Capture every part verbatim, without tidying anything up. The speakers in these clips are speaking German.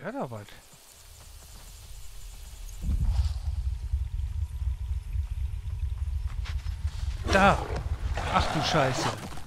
höre da was. Da! Ach du Scheiße.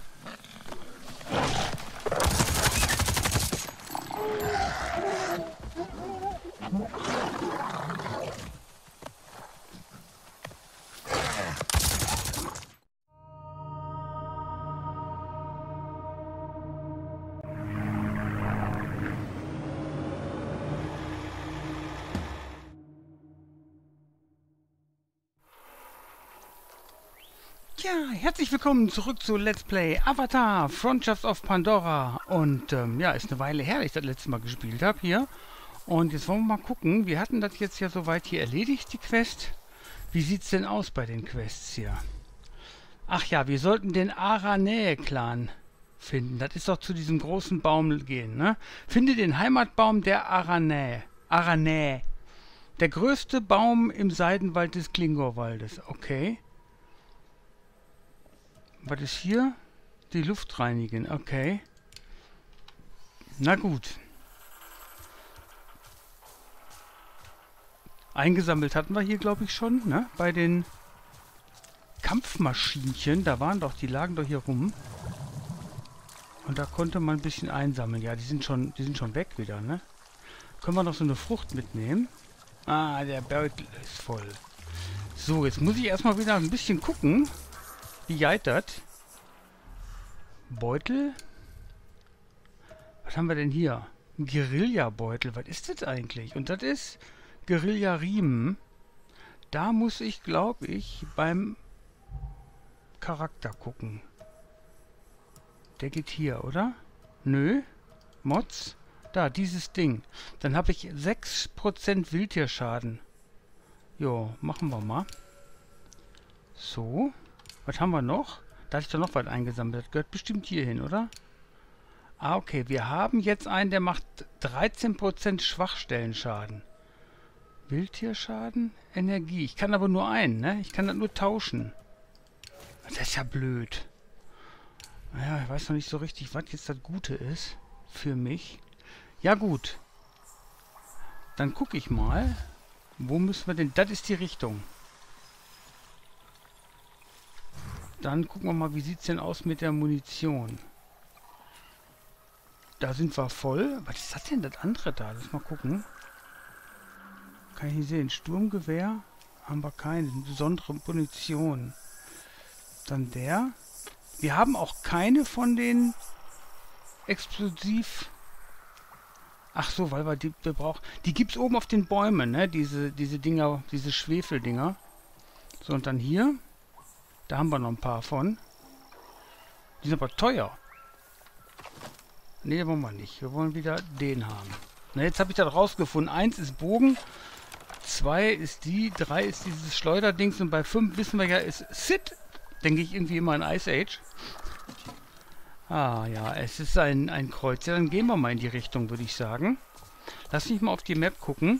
Ja, herzlich willkommen zurück zu Let's Play Avatar Frontiers of Pandora. Und ähm, ja, ist eine Weile her, dass ich das letzte Mal gespielt habe hier. Und jetzt wollen wir mal gucken. Wir hatten das jetzt ja soweit hier erledigt, die Quest. Wie sieht's denn aus bei den Quests hier? Ach ja, wir sollten den Aranäe-Clan finden. Das ist doch zu diesem großen Baum gehen, ne? Finde den Heimatbaum der Aranäe. Aranäe. Der größte Baum im Seidenwald des Klingor-Waldes. Okay. Was ist hier? Die Luft reinigen. Okay. Na gut. Eingesammelt hatten wir hier, glaube ich, schon, ne? Bei den Kampfmaschinchen. Da waren doch, die lagen doch hier rum. Und da konnte man ein bisschen einsammeln. Ja, die sind schon, die sind schon weg wieder, ne? Können wir noch so eine Frucht mitnehmen? Ah, der Beutel ist voll. So, jetzt muss ich erstmal wieder ein bisschen gucken. Wie geitert? Beutel? Was haben wir denn hier? Ein Guerilla-Beutel. Was ist das eigentlich? Und das ist Guerilla-Riemen. Da muss ich, glaube ich, beim Charakter gucken. Der geht hier, oder? Nö. Mods? Da, dieses Ding. Dann habe ich sechs Prozent Wildtierschaden. Jo, machen wir mal. So. Was haben wir noch? Da hatte ich doch noch was eingesammelt. Das gehört bestimmt hier hin, oder? Ah, okay. Wir haben jetzt einen, der macht dreizehn Prozent Schwachstellenschaden. Wildtierschaden? Energie. Ich kann aber nur einen, ne? Ich kann das nur tauschen. Das ist ja blöd. Naja, ich weiß noch nicht so richtig, was jetzt das Gute ist. Für mich. Ja, gut. Dann gucke ich mal. Wo müssen wir denn... Das ist die Richtung. Dann gucken wir mal, wie sieht es denn aus mit der Munition. Da sind wir voll. Was ist das denn, das andere da? Lass mal gucken. Kann ich nicht sehen. Sturmgewehr haben wir keine. Besondere Munition. Dann der. Wir haben auch keine von den Explosiv... Ach so, weil wir die wir brauchen. Die gibt es oben auf den Bäumen, ne? Diese, diese Dinger, diese Schwefeldinger. So, und dann hier. Da haben wir noch ein paar von. Die sind aber teuer. Ne, wollen wir nicht. Wir wollen wieder den haben. Na, jetzt habe ich das rausgefunden. Eins ist Bogen. Zwei ist die. Drei ist dieses Schleuderdings. Und bei fünf wissen wir ja, ist Sid. Denke ich irgendwie immer an Ice Age. Ah ja, es ist ein, ein Kreuz. Ja, dann gehen wir mal in die Richtung, würde ich sagen. Lass mich mal auf die Map gucken.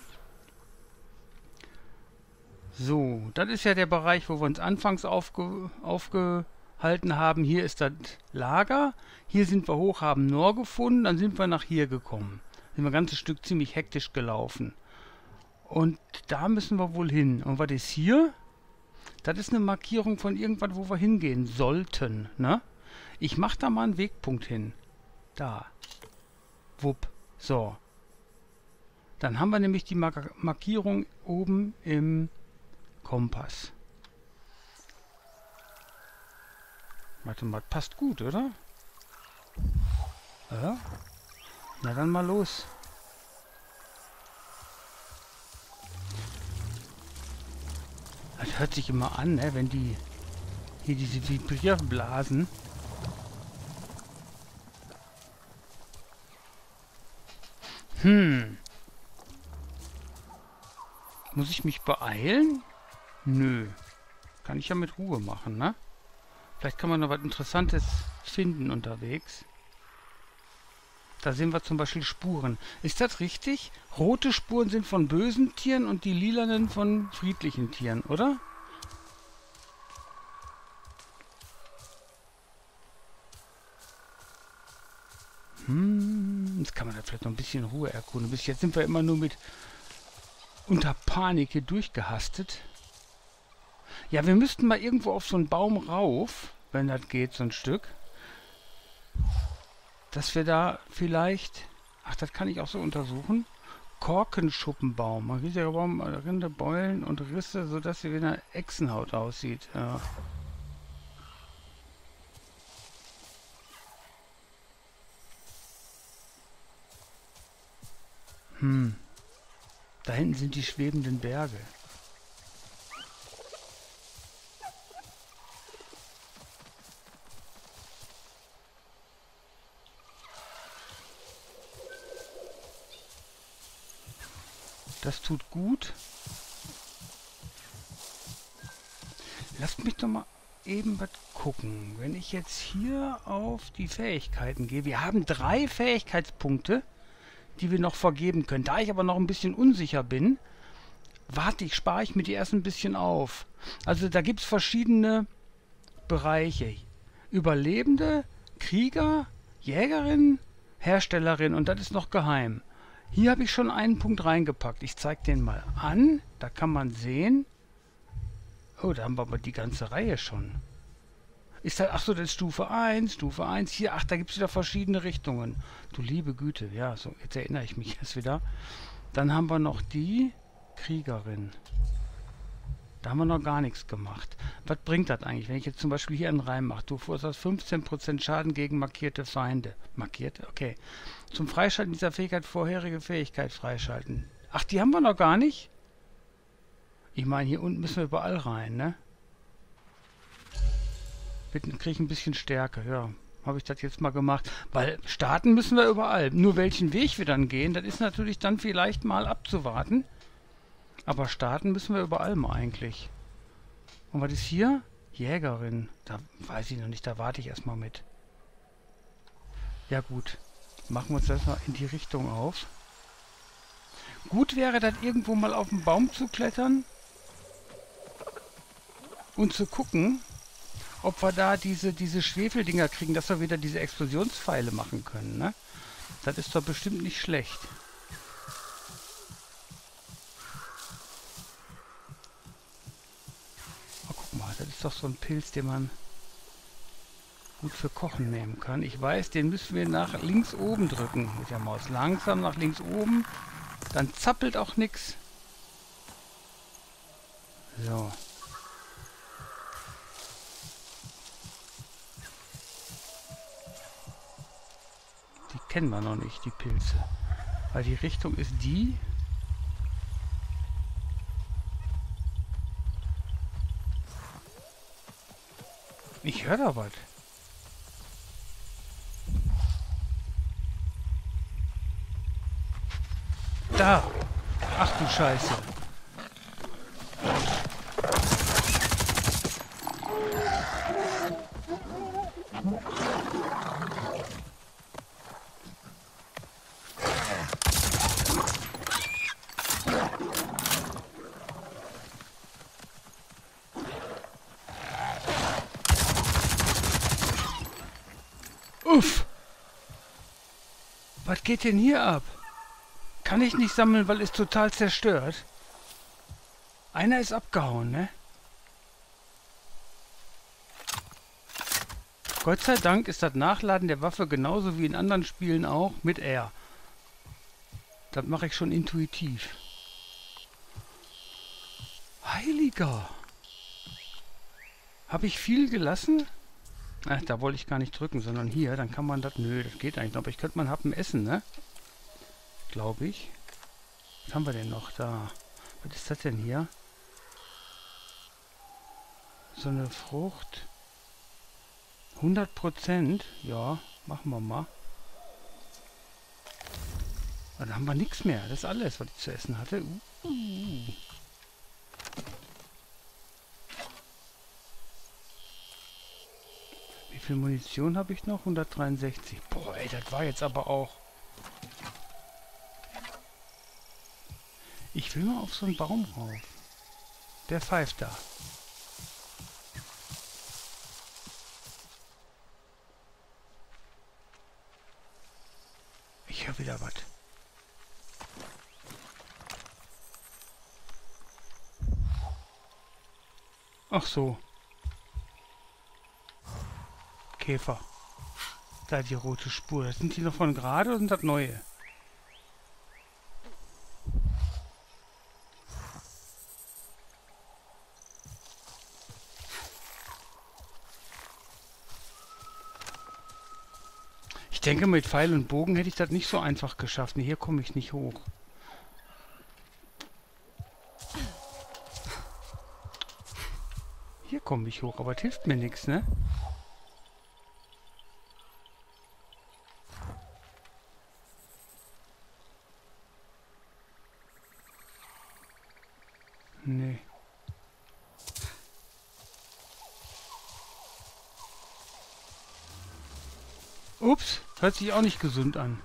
So, das ist ja der Bereich, wo wir uns anfangs aufge, aufgehalten haben. Hier ist das Lager. Hier sind wir hoch, haben Nor gefunden. Dann sind wir nach hier gekommen. Sind wir ein ganzes Stück ziemlich hektisch gelaufen. Und da müssen wir wohl hin. Und was ist hier? Das ist eine Markierung von irgendwas, wo wir hingehen sollten, ne? Ich mache da mal einen Wegpunkt hin. Da. Wupp. So. Dann haben wir nämlich die Mark- Markierung oben im Kompass. Warte mal, passt gut, oder? Ja? Na dann mal los. Das hört sich immer an, ne, wenn die hier diese Vibrierblasen. Hm. Muss ich mich beeilen? Nö. Kann ich ja mit Ruhe machen, ne? Vielleicht kann man noch was Interessantes finden unterwegs. Da sehen wir zum Beispiel Spuren. Ist das richtig? Rote Spuren sind von bösen Tieren und die lilanen von friedlichen Tieren, oder? Hm, jetzt kann man da vielleicht noch ein bisschen Ruhe erkunden. Bis jetzt sind wir immer nur mit unter Panik hier durchgehastet. Ja, wir müssten mal irgendwo auf so einen Baum rauf, wenn das geht, so ein Stück. Dass wir da vielleicht... Ach, das kann ich auch so untersuchen. Korkenschuppenbaum. Ein riesiger Baum, Rinde, Beulen und Risse, sodass sie wie eine Echsenhaut aussieht. Ja. Hm. Da hinten sind die schwebenden Berge. Das tut gut. Lasst mich doch mal eben was gucken. Wenn ich jetzt hier auf die Fähigkeiten gehe. Wir haben drei Fähigkeitspunkte, die wir noch vergeben können. Da ich aber noch ein bisschen unsicher bin, warte ich, spare ich mir die erst ein bisschen auf. Also da gibt es verschiedene Bereiche. Überlebende, Krieger, Jägerin, Herstellerin und das ist noch geheim. Hier habe ich schon einen Punkt reingepackt. Ich zeige den mal an. Da kann man sehen. Oh, da haben wir aber die ganze Reihe schon. Ist das, ach so, das ist Stufe eins, Stufe eins. Hier, ach, da gibt es wieder verschiedene Richtungen. Du liebe Güte. Ja, so, jetzt erinnere ich mich erst wieder. Dann haben wir noch die Kriegerin. Da haben wir noch gar nichts gemacht. Was bringt das eigentlich, wenn ich jetzt zum Beispiel hier einen Reim mache? Du verursachst fünfzehn Prozent Schaden gegen markierte Feinde. Markierte? Okay. Zum Freischalten dieser Fähigkeit vorherige Fähigkeit freischalten. Ach, die haben wir noch gar nicht? Ich meine, hier unten müssen wir überall rein, ne? Bitte kriege ich ein bisschen Stärke. Ja, habe ich das jetzt mal gemacht. Weil starten müssen wir überall. Nur welchen Weg wir dann gehen, das ist natürlich dann vielleicht mal abzuwarten. Aber starten müssen wir überall mal eigentlich. Und was ist hier? Jägerin. Da weiß ich noch nicht, da warte ich erstmal mit. Ja gut, machen wir uns das mal in die Richtung auf. Gut wäre das irgendwo mal auf den Baum zu klettern und zu gucken, ob wir da diese, diese Schwefeldinger kriegen, dass wir wieder diese Explosionspfeile machen können, ne? Das ist doch bestimmt nicht schlecht. Das ist doch so ein Pilz, den man gut für Kochen nehmen kann. Ich weiß, den müssen wir nach links oben drücken mit der Maus. Langsam nach links oben. Dann zappelt auch nichts. So. Die kennen wir noch nicht, die Pilze. Weil die Richtung ist die... Ich höre da was. Da! Ach du Scheiße. Uff! Was geht denn hier ab? Kann ich nicht sammeln, weil es total zerstört. Einer ist abgehauen, ne? Gott sei Dank ist das Nachladen der Waffe genauso wie in anderen Spielen auch mit R. Das mache ich schon intuitiv. Heiliger! Habe ich viel gelassen? Ach, da wollte ich gar nicht drücken, sondern hier, dann kann man das... Nö, das geht eigentlich noch. Aber ich könnte mal einen Happen essen, ne? Glaube ich. Was haben wir denn noch da? Was ist das denn hier? So eine Frucht. hundert Prozent. Ja, machen wir mal. Dann haben wir nichts mehr. Das ist alles, was ich zu essen hatte. Uh. Wie viel Munition habe ich noch? hundertdreiundsechzig. Boah, ey, das war jetzt aber auch... Ich will mal auf so einen Baum rauf. Der pfeift da. Ach so. Käfer. Da die rote Spur. Sind die noch von gerade oder sind das neue? Ich denke, mit Pfeil und Bogen hätte ich das nicht so einfach geschafft. Ne, hier komme ich nicht hoch. Hier komme ich hoch, aber das hilft mir nichts, ne? Nee. Ups, hört sich auch nicht gesund an.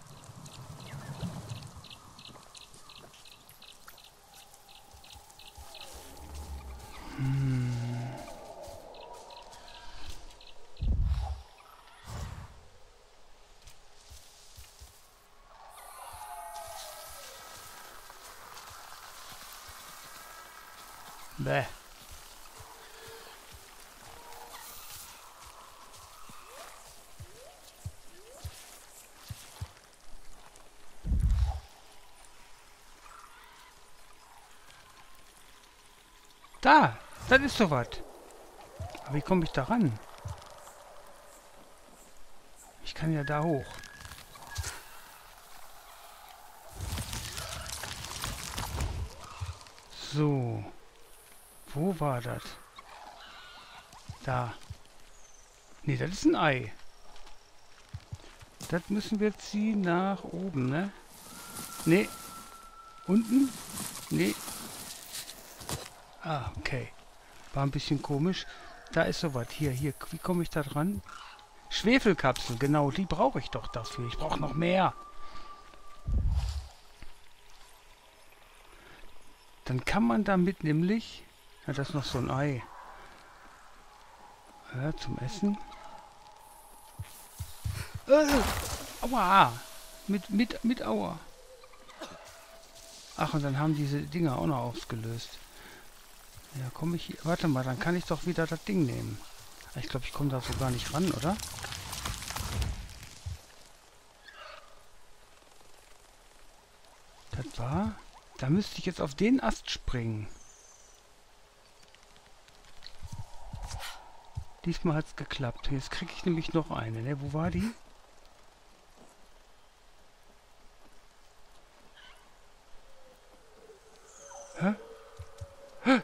Hm. Bäh. Da, das ist so was. Aber wie komme ich da ran? Ich kann ja da hoch. So. Wo war das? Da. Ne, das ist ein Ei. Das müssen wir ziehen nach oben, ne? Ne. Unten? Ne. Ah, okay. War ein bisschen komisch. Da ist sowas. Hier, hier. Wie komme ich da dran? Schwefelkapsel, genau. Die brauche ich doch dafür. Ich brauche noch mehr. Dann kann man damit nämlich... Ja, das ist noch so ein Ei. Ja, zum Essen. Äh, aua! Mit, mit, mit Aua. Ach, und dann haben diese Dinger auch noch ausgelöst. Ja, komme ich hier... Warte mal, dann kann ich doch wieder das Ding nehmen. Ich glaube, ich komme da so gar nicht ran, oder? Das war... Da müsste ich jetzt auf den Ast springen. Diesmal hat es geklappt. Jetzt kriege ich nämlich noch eine. Ne? Wo war die? Hä? Hä?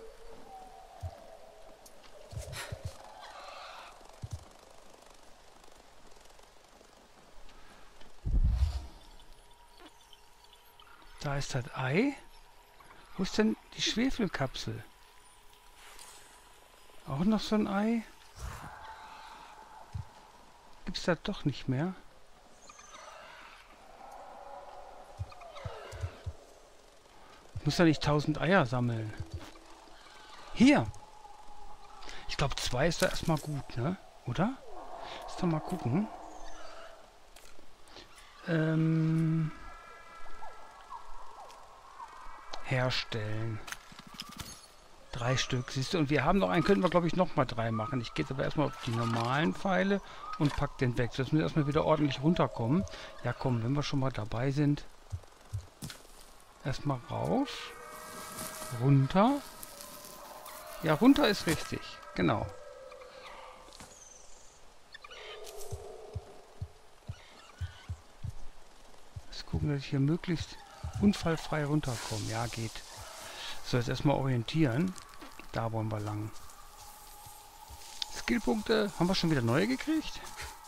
Da ist das Ei. Wo ist denn die Schwefelkapsel? Auch noch so ein Ei? Gibt's das doch nicht mehr? Ich muss ja nicht tausend Eier sammeln. Hier! Ich glaube, zwei ist da erstmal gut, ne? Oder? Lass doch mal gucken. Ähm... Herstellen. Drei Stück, siehst du? Und wir haben noch einen, können wir glaube ich noch mal drei machen. Ich gehe jetzt aber erstmal auf die normalen Pfeile und pack den weg. Dass wir erstmal wieder ordentlich runterkommen. Ja komm, wenn wir schon mal dabei sind. Erstmal rauf. Runter. Ja, runter ist richtig. Genau. Jetzt gucken, dass ich hier möglichst unfallfrei runterkomme. Ja, geht. So, jetzt erstmal orientieren. Da wollen wir lang. Skillpunkte. Haben wir schon wieder neue gekriegt?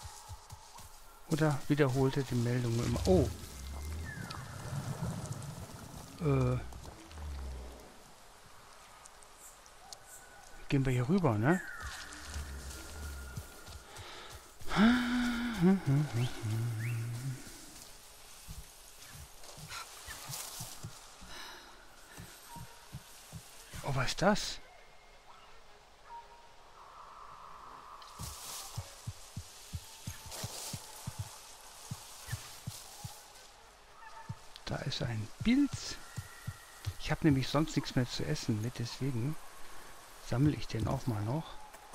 Oder wiederholte die Meldung immer? Oh. Äh. Gehen wir hier rüber, ne? Oh, was ist das? Da ist ein Pilz. Ich habe nämlich sonst nichts mehr zu essen mit, deswegen sammle ich den auch mal noch.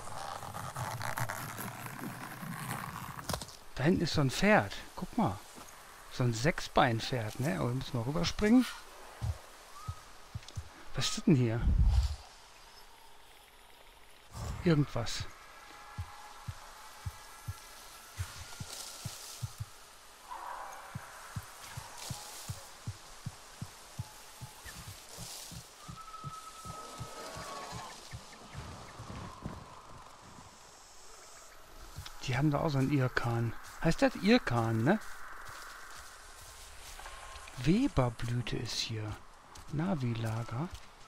Da hinten ist so ein Pferd. Guck mal. So ein Sechsbeinpferd, ne? Aber wir müssen mal rüberspringen. Was ist das denn hier? Irgendwas. Die haben da auch so einen Irkan. Heißt das Irkan, ne? Weberblüte ist hier. Navi-Lager.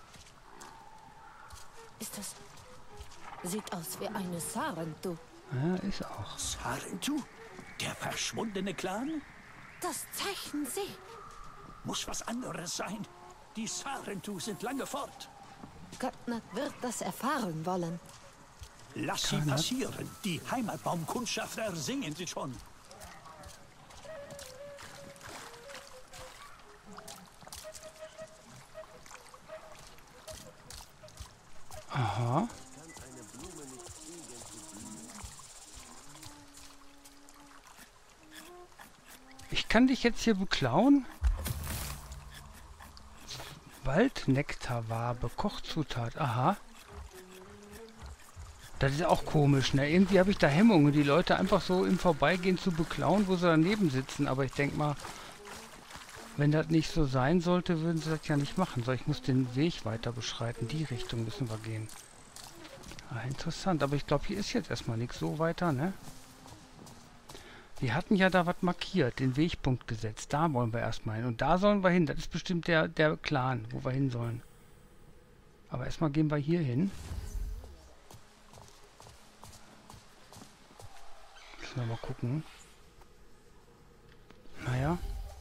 Ist das... Sieht aus wie eine Sarentu. Ja, ist auch. Sarentu? Der verschwundene Clan? Das Zeichen Sie. Muss was anderes sein. Die Sarentu sind lange fort. Katnat wird das erfahren wollen. Lass sie Kanat? passieren. Die Heimatbaumkundschafter singen sie schon. Aha. Ich kann dich jetzt hier beklauen? Waldnektarwabe, Kochzutat. Aha. Das ist auch komisch, ne? Irgendwie habe ich da Hemmungen, die Leute einfach so im Vorbeigehen zu beklauen, wo sie daneben sitzen. Aber ich denke mal, wenn das nicht so sein sollte, würden sie das ja nicht machen. So, ich muss den Weg weiter beschreiten. Die Richtung müssen wir gehen. Ah, interessant. Aber ich glaube, hier ist jetzt erstmal nichts so weiter, ne? Wir hatten ja da was markiert, den Wegpunkt gesetzt. Da wollen wir erstmal hin. Und da sollen wir hin. Das ist bestimmt der, der Clan, wo wir hin sollen. Aber erstmal gehen wir hier hin. Müssen wir mal gucken. Naja.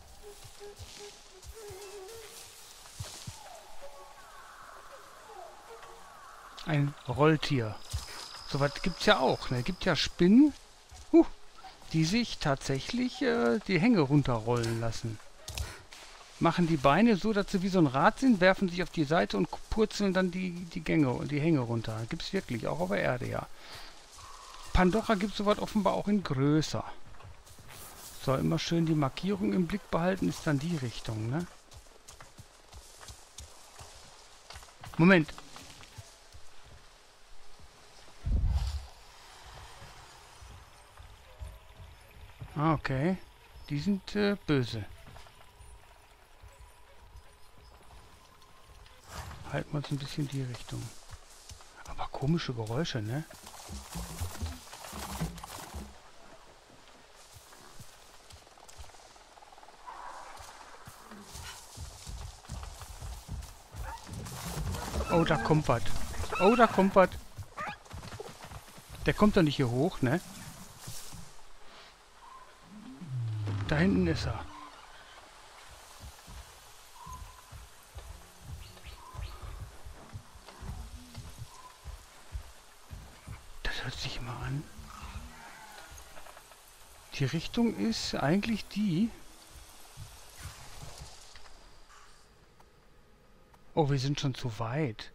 Ein Rolltier. So was gibt es ja auch. Es gibt ja Spinnen, huh, die sich tatsächlich äh, die Hänge runterrollen lassen. Machen die Beine so, dass sie wie so ein Rad sind, werfen sich auf die Seite und purzeln dann die, die Gänge und die Hänge runter. Gibt es wirklich, auch auf der Erde, ja. Pandora gibt es sowas offenbar auch in größer. So, immer schön die Markierung im Blick behalten, ist dann die Richtung, ne? Moment. Ah, okay. Die sind äh, böse. Halten wir uns ein bisschen die Richtung. Aber komische Geräusche, ne? Oh, da kommt was. Oh, da kommt was. Der kommt doch nicht hier hoch, ne? Da hinten ist er. Das hört sich immer an. Die Richtung ist eigentlich die. Oh, wir sind schon zu weit.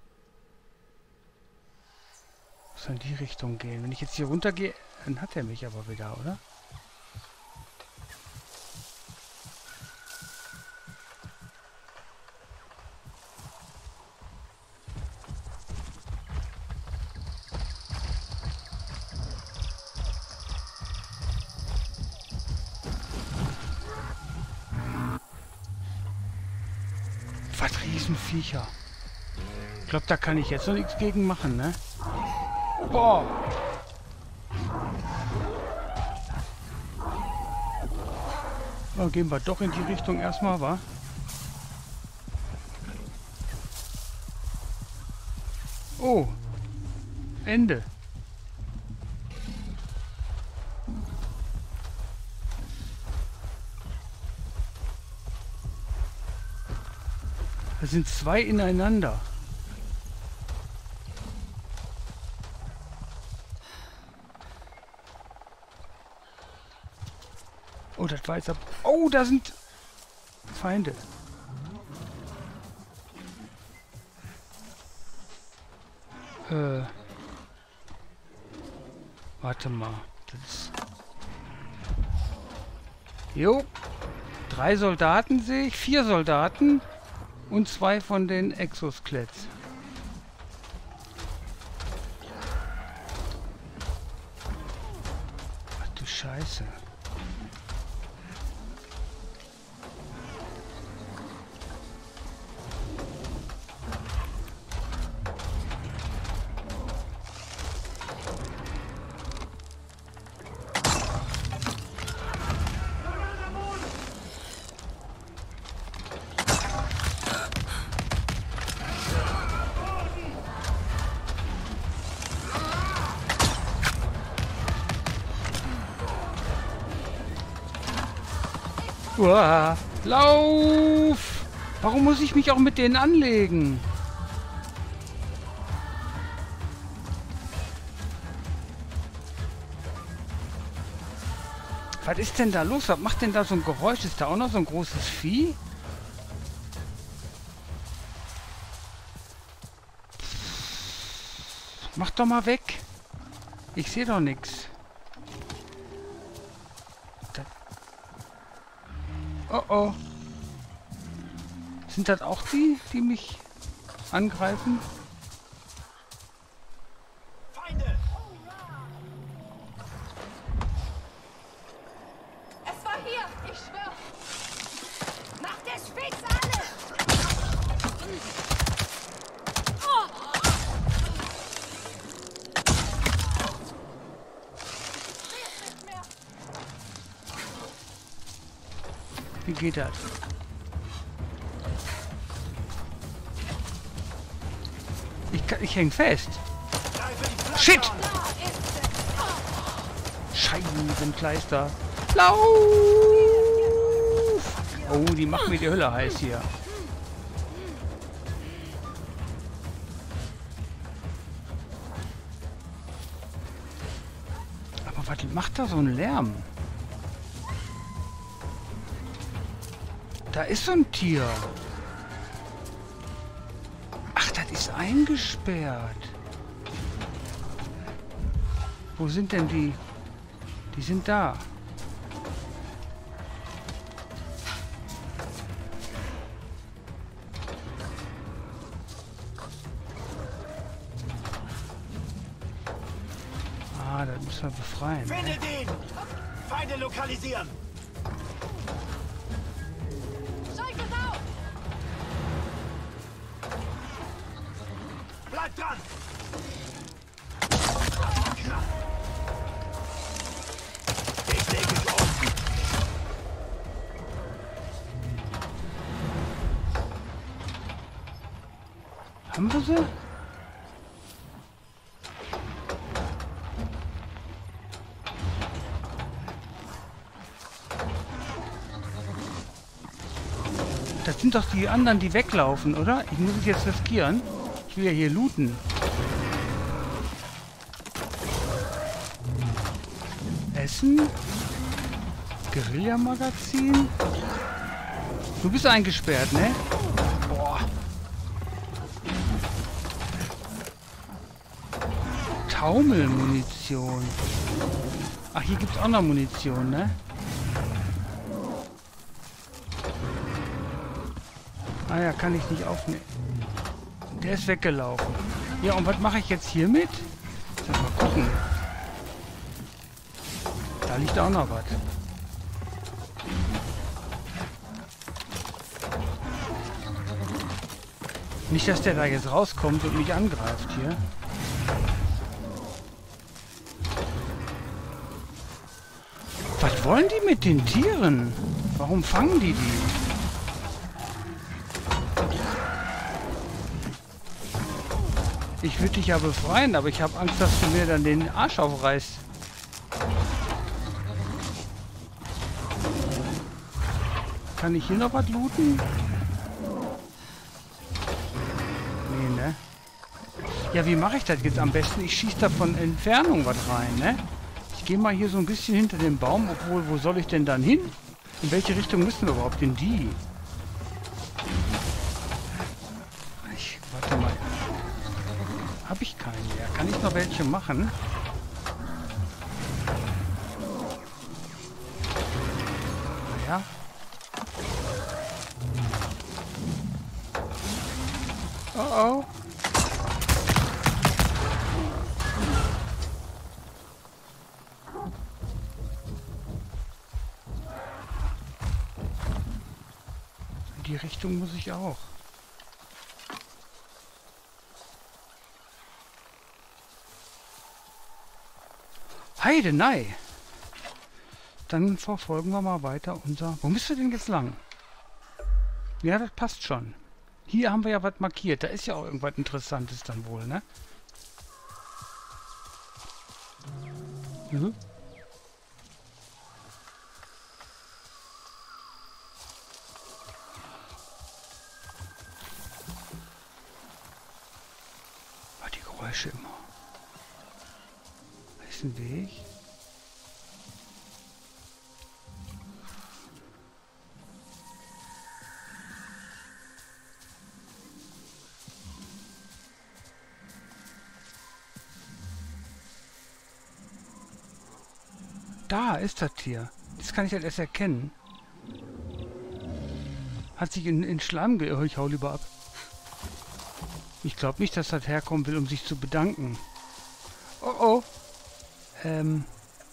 Muss in die Richtung gehen. Wenn ich jetzt hier runter gehe, dann hat er mich aber wieder, oder? Was Riesenviecher. Ich glaube, da kann ich jetzt noch nichts gegen machen, ne? Boah! Oh, gehen wir doch in die Richtung erstmal, wa? Oh! Ende! Das sind zwei ineinander. Oh, das war jetzt ab. Oh, da sind Feinde. Äh. Warte mal. Das ist... Jo. Drei Soldaten sehe ich. Vier Soldaten. Und zwei von den Exoskeletts. Ach du Scheiße. Uah, lauf! Warum muss ich mich auch mit denen anlegen? Was ist denn da los? Was macht denn da so ein Geräusch? Ist da auch noch so ein großes Vieh? Mach doch mal weg. Ich sehe doch nichts. Oh oh. Sind das auch die, die mich angreifen? Feinde! Es war hier, ich schwöre. Macht es fix alle! Wie geht das? Ich, kann- ich häng fest. Shit! Scheibenkleister. Lauf! Oh, die macht mir die Hölle heiß hier. Aber was macht da so ein Lärm? Da ist so ein Tier. Ach, das ist eingesperrt. Wo sind denn die? Die sind da. Ah, das müssen wir befreien. Finde den! Feinde lokalisieren! Bleib dran! Ich lege los! Haben wir sie? Das sind doch die anderen, die weglaufen, oder? Ich muss es jetzt riskieren. Ich will ja hier looten. Essen? Guerilla-Magazin? Du bist eingesperrt, ne? Boah. Taumelmunition. Ach, hier gibt's auch noch Munition, ne? Ah ja, kann ich nicht aufnehmen. Der ist weggelaufen. Ja, und was mache ich jetzt hiermit? Mal gucken. Da liegt auch noch was. Nicht, dass der da jetzt rauskommt und mich angreift hier. Was wollen die mit den Tieren? Warum fangen die die? Ich würde dich ja befreien, aber ich habe Angst, dass du mir dann den Arsch aufreißt. Kann ich hier noch was looten? Nee, ne? Ja, wie mache ich das jetzt am besten? Ich schieße da von Entfernung was rein, ne? Ich gehe mal hier so ein bisschen hinter dem Baum, obwohl, wo soll ich denn dann hin? In welche Richtung müssen wir überhaupt in die? Ich, warte mal. Habe ich keinen mehr. Kann ich noch welche machen? Naja. Oh oh. In die Richtung muss ich auch. Heidenei! Dann verfolgen wir mal weiter unser... Wo müsst ihr denn jetzt lang? Ja, das passt schon. Hier haben wir ja was markiert. Da ist ja auch irgendwas Interessantes dann wohl, ne? Mhm. Ah, die Geräusche immer. Da ist ein Weg. Da ist das Tier. Das kann ich halt erst erkennen. Hat sich in, in Schlamm ge... Oh, ich hau lieber ab. Ich glaube nicht, dass das herkommen will, um sich zu bedanken. Oh oh. Ähm.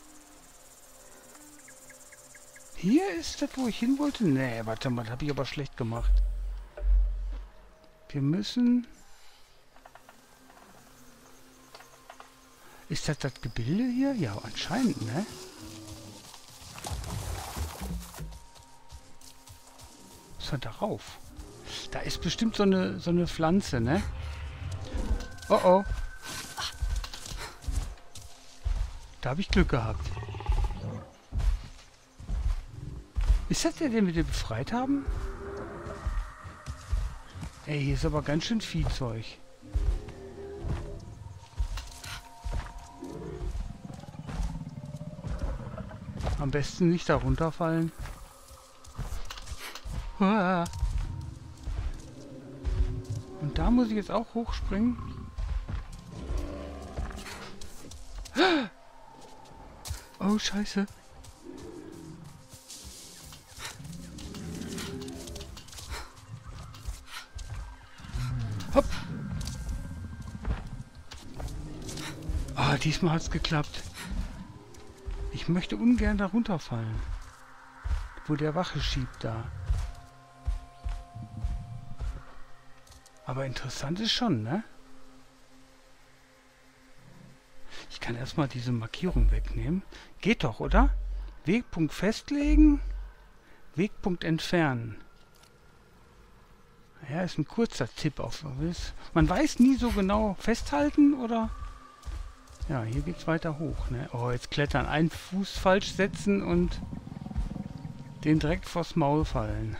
Hier ist das, wo ich hin wollte? Nee, warte mal, das habe ich aber schlecht gemacht. Wir müssen... Ist das das Gebilde hier? Ja, anscheinend, ne? Was war darauf? Da ist bestimmt so eine, so eine Pflanze, ne? Oh oh. Da habe ich Glück gehabt. Ist das der, den wir befreit haben? Ey, hier ist aber ganz schön Viehzeug. Am besten nicht da runterfallen. Uah. Und da muss ich jetzt auch hochspringen. Oh, scheiße. Hopp. Ah, diesmal hat's geklappt. Ich möchte ungern da runterfallen. Wo der Wache schiebt da. Aber interessant ist schon, ne? Ich kann erstmal diese Markierung wegnehmen. Geht doch, oder? Wegpunkt festlegen. Wegpunkt entfernen. Ja, ist ein kurzer Tipp auf. Man weiß nie so genau, festhalten oder... Ja, hier geht's weiter hoch, ne? Oh, jetzt klettern. Einen Fuß falsch setzen und den direkt vors Maul fallen.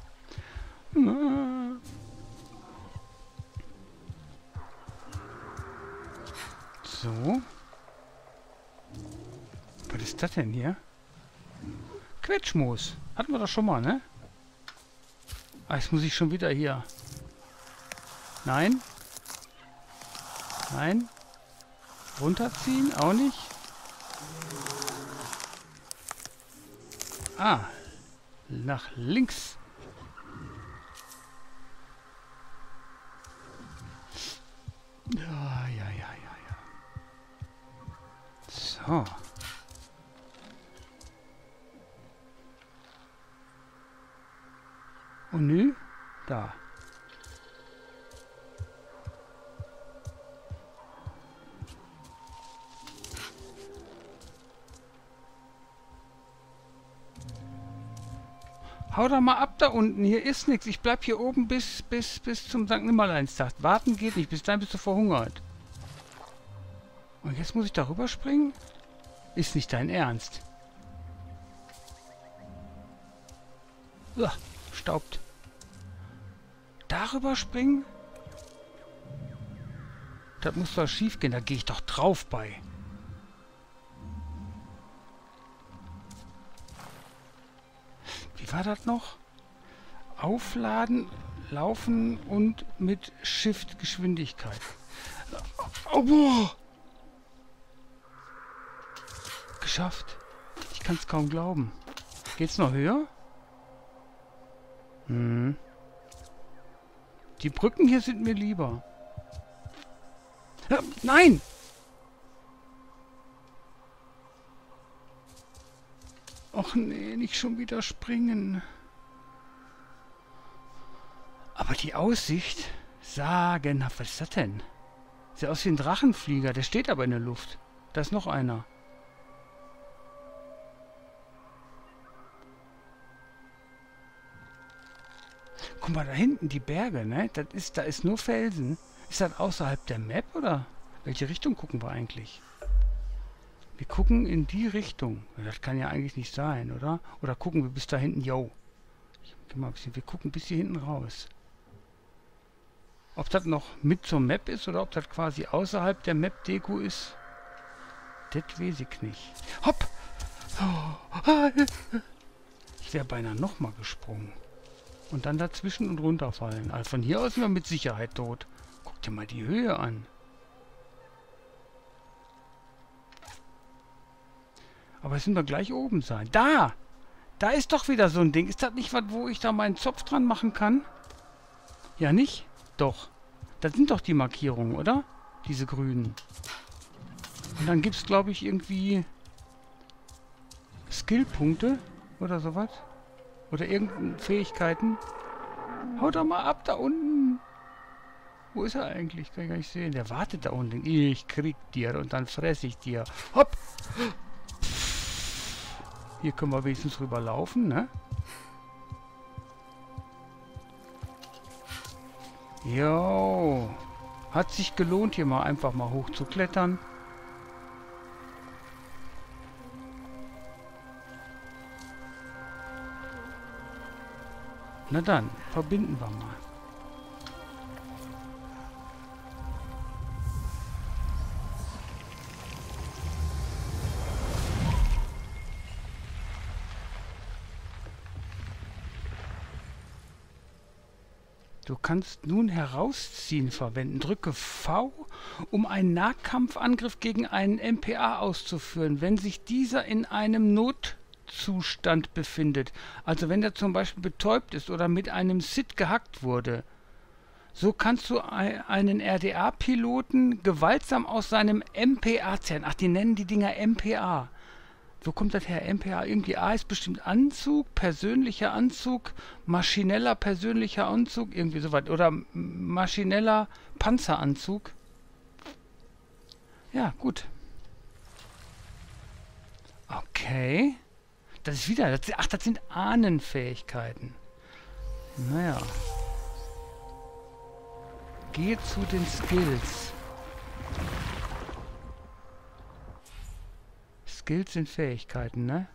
So. Was ist das denn hier? Quetschmoos. Hatten wir doch schon mal, ne? Ah, jetzt muss ich schon wieder hier. Nein. Nein. Runterziehen? Auch nicht. Ah. Nach links. Ja, ja, ja, ja, ja. So. Und nö? Da. Hau da mal ab da unten. Hier ist nichts. Ich bleib hier oben bis, bis, bis zum Sankt Nimmerleinstag. Warten geht nicht. Bis dahin bist du verhungert. Und jetzt muss ich da rüberspringen? Ist nicht dein Ernst. Uah, staubt. Darüber springen? Das muss doch schief gehen. Da gehe ich doch drauf bei. Wie war das noch? Aufladen, laufen und mit Shift-Geschwindigkeit. Oh, boah. Geschafft. Ich kann es kaum glauben. Geht's noch höher? Hm. Die Brücken hier sind mir lieber. Ja, nein! Och nee, nicht schon wieder springen. Aber die Aussicht, sagenhaft, was ist das denn? Sieht aus wie ein Drachenflieger, der steht aber in der Luft. Da ist noch einer. Guck mal, da hinten die Berge, ne? Das ist, da ist nur Felsen. Ist das außerhalb der Map, oder? Welche Richtung gucken wir eigentlich? Wir gucken in die Richtung. Das kann ja eigentlich nicht sein, oder? Oder gucken wir bis da hinten? Yo. Ich geh mal ein bisschen. Wir gucken bis hier hinten raus. Ob das noch mit zur Map ist oder ob das quasi außerhalb der Map-Deko ist, das weiß ich nicht. Hopp! Ich wäre beinahe nochmal gesprungen. Und dann dazwischen und runterfallen. Also von hier aus sind wir mit Sicherheit tot. Guck dir mal die Höhe an. Aber jetzt sind wir gleich oben sein. Da! Da ist doch wieder so ein Ding. Ist das nicht was, wo ich da meinen Zopf dran machen kann? Ja, nicht? Doch. Das sind doch die Markierungen, oder? Diese grünen. Und dann gibt es, glaube ich, irgendwie Skillpunkte oder sowas. Oder irgendeine Fähigkeiten. Haut doch mal ab da unten. Wo ist er eigentlich? Kann ich gar nicht sehen. Der wartet da unten. Ich krieg dir und dann fresse ich dir. Hopp! Hier können wir wenigstens rüber laufen, ne? Jo. Hat sich gelohnt, hier mal einfach mal hoch zu klettern. Na dann, verbinden wir mal. Du kannst nun herausziehen verwenden. Drücke V, um einen Nahkampfangriff gegen einen M P A auszuführen, wenn sich dieser in einem Notzustand befindet. Also wenn er zum Beispiel betäubt ist oder mit einem S I D gehackt wurde. So kannst du einen R D A-Piloten gewaltsam aus seinem M P A zerren. Ach, die nennen die Dinger M P A. Wo kommt das her? M P A, irgendwie A ist bestimmt Anzug, persönlicher Anzug, maschineller persönlicher Anzug, irgendwie sowas. Oder maschineller Panzeranzug. Ja, gut. Okay. Das ist wieder, das, ach, das sind Ahnenfähigkeiten. Naja. Gehe zu den Skills. Skills sind Fähigkeiten, ne?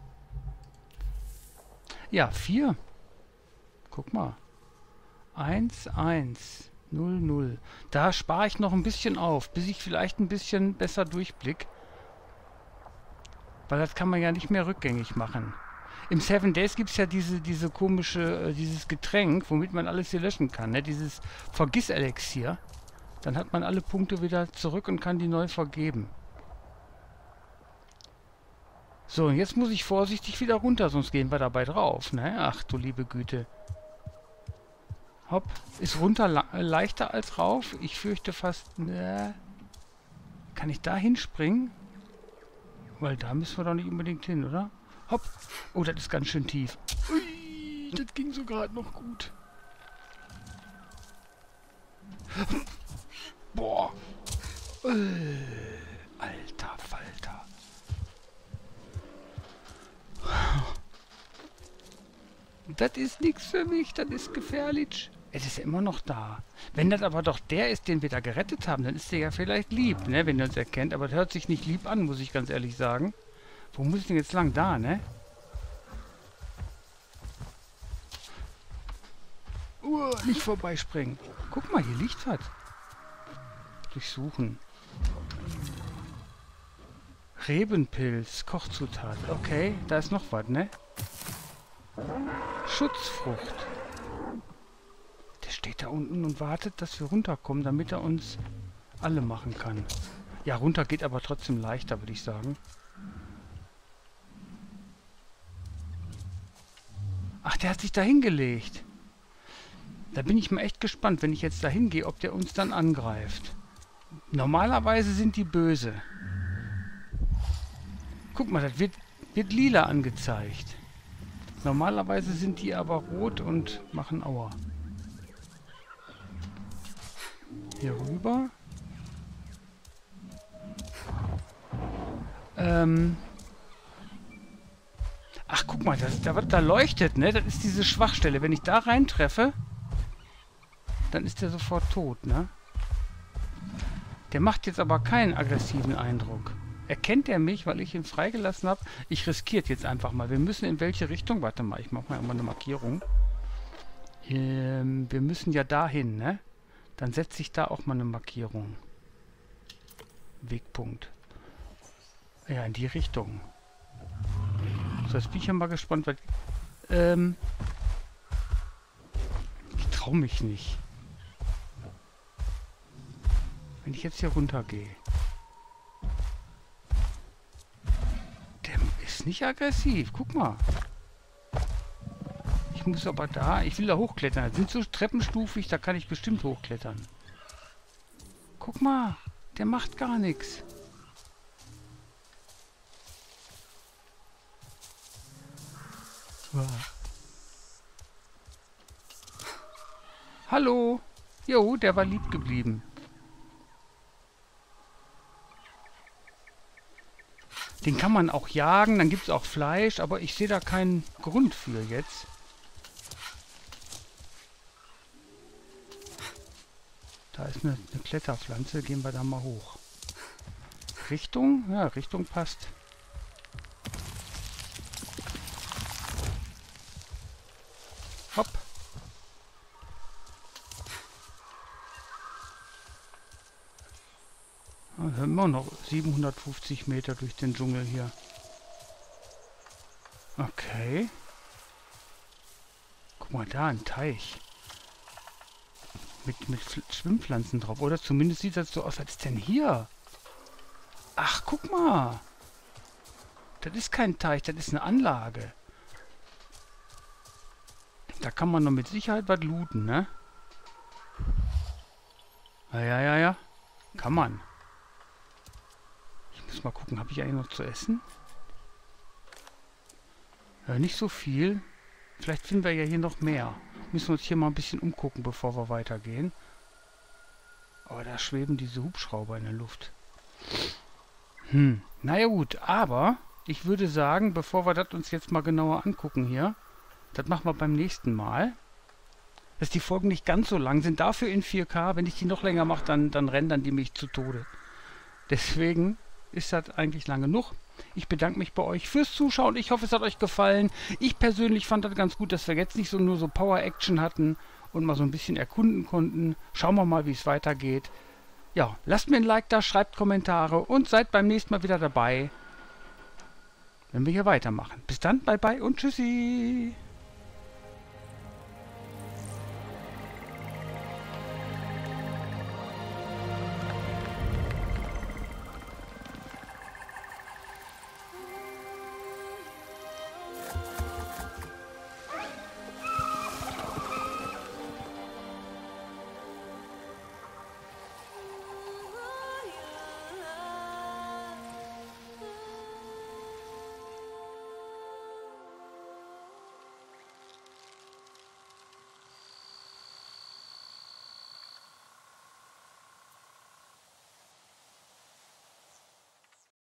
Ja, vier. Guck mal. eins, eins, null, null. Da spare ich noch ein bisschen auf, bis ich vielleicht ein bisschen besser durchblick. Weil das kann man ja nicht mehr rückgängig machen. Im Seven Days gibt es ja diese, diese komische, äh, dieses Getränk, womit man alles hier löschen kann, ne? Dieses Vergiss-Elixier. Dann hat man alle Punkte wieder zurück und kann die neu vergeben. So, und jetzt muss ich vorsichtig wieder runter, sonst gehen wir dabei drauf, ne? Ach du liebe Güte. Hopp. Ist runter äh, leichter als rauf? Ich fürchte fast... Ne. Kann ich da hinspringen? Weil da müssen wir doch nicht unbedingt hin, oder? Hopp. Oh, das ist ganz schön tief. Ui, das ging so gerade noch gut. Boah. Äh, alter Falter. Das ist nichts für mich, das ist gefährlich. Es ist ja immer noch da. Wenn das aber doch der ist, den wir da gerettet haben, dann ist der ja vielleicht lieb, ne, wenn er uns erkennt. Aber der hört sich nicht lieb an, muss ich ganz ehrlich sagen. Wo muss ich denn jetzt lang? Da, ne? Uh, nicht vorbeispringen. Guck mal, hier liegt was. Durchsuchen. Rebenpilz, Kochzutat. Okay, da ist noch was, ne? Schutzfrucht. Der steht da unten und wartet, dass wir runterkommen, damit er uns... alle machen kann. Ja, runter geht aber trotzdem leichter, würde ich sagen. Ach, der hat sich da hingelegt. Da bin ich mal echt gespannt, wenn ich jetzt da hingehe, ob der uns dann angreift. Normalerweise sind die böse. Guck mal, das wird, wird lila angezeigt. Normalerweise sind die aber rot und machen Aua. Hier rüber. Ähm... Ach, guck mal, das, da, da leuchtet, ne? Das ist diese Schwachstelle. Wenn ich da reintreffe, dann ist der sofort tot, ne? Der macht jetzt aber keinen aggressiven Eindruck. Erkennt er mich, weil ich ihn freigelassen habe? Ich riskiere jetzt einfach mal. Wir müssen in welche Richtung? Warte mal, ich mache mal immer eine Markierung. Ähm, wir müssen ja dahin, ne? Dann setze ich da auch mal eine Markierung. Wegpunkt. Ja, in die Richtung. So, jetzt bin ich ja mal gespannt, weil... Ähm... Ich traue mich nicht. Wenn ich jetzt hier runter gehe. Der ist nicht aggressiv. Guck mal. Ich muss aber da... Ich will da hochklettern. Das sind so treppenstufig, da kann ich bestimmt hochklettern. Guck mal. Der macht gar nichts. Hallo. Jo, der war lieb geblieben. Den kann man auch jagen, dann gibt es auch Fleisch, aber ich sehe da keinen Grund für jetzt. Da ist eine, eine Kletterpflanze, gehen wir da mal hoch. Richtung? Ja, Richtung passt. Hopp. Ah, immer noch siebenhundertfünfzig Meter durch den Dschungel hier. Okay. Guck mal da, ein Teich. Mit, mit Schwimmpflanzen drauf. Oder zumindest sieht das so aus. Was ist denn hier? Ach, guck mal. Das ist kein Teich, das ist eine Anlage. Da kann man noch mit Sicherheit was looten, ne? Ja, ja, ja, ja. Kann man. Ich muss mal gucken, habe ich eigentlich noch zu essen? Ja, nicht so viel. Vielleicht finden wir ja hier noch mehr. Müssen wir uns hier mal ein bisschen umgucken, bevor wir weitergehen. Aber da schweben diese Hubschrauber in der Luft. Hm, naja gut, aber ich würde sagen, bevor wir das uns jetzt mal genauer angucken hier, das machen wir beim nächsten Mal. Dass die Folgen nicht ganz so lang sind, dafür in vier K. Wenn ich die noch länger mache, dann, dann rendern die mich zu Tode. Deswegen ist das eigentlich lang genug. Ich bedanke mich bei euch fürs Zuschauen. Ich hoffe, es hat euch gefallen. Ich persönlich fand das ganz gut, dass wir jetzt nicht so nur so Power-Action hatten und mal so ein bisschen erkunden konnten. Schauen wir mal, wie es weitergeht. Ja, lasst mir ein Like da, schreibt Kommentare und seid beim nächsten Mal wieder dabei, wenn wir hier weitermachen. Bis dann, bye bye und tschüssi.